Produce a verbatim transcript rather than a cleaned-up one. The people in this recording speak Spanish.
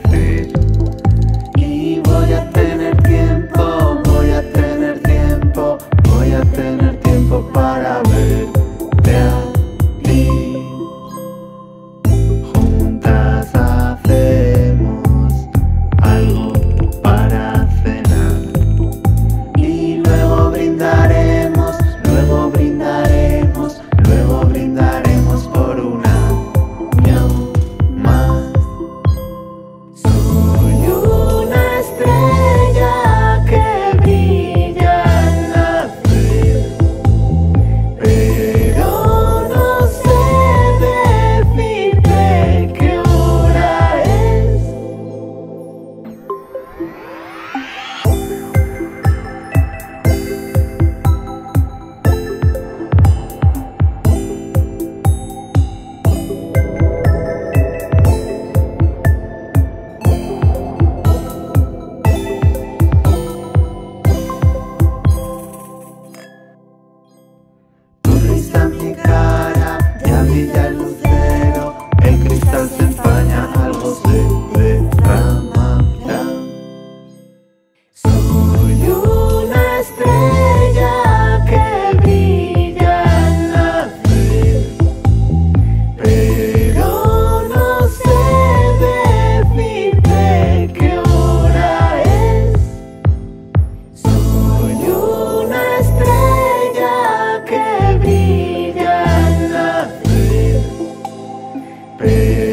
decir. Y voy a tener tiempo, voy a tener tiempo, voy a tener tiempo para verte a ti. Juntas hacemos algo para cenar y luego brindaremos, luego brindaremos, luego brindaremos por un año más. Soy una estrella que brilla al nacer, pero no sé decirte qué hora es. Tu risa en mi cara, ya brilla el lucero, el cristal se empaña, algo se derrama ya. Soy una estrella que brilla al nacer, pero no sé decirte qué hora es. Soy una estrella que brilla al nacer, pero